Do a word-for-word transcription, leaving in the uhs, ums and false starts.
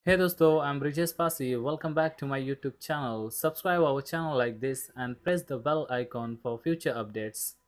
Hey dosto, I'm Brijesh Pasi. Welcome back to my YouTube channel. Subscribe our channel like this and press the bell icon for future updates.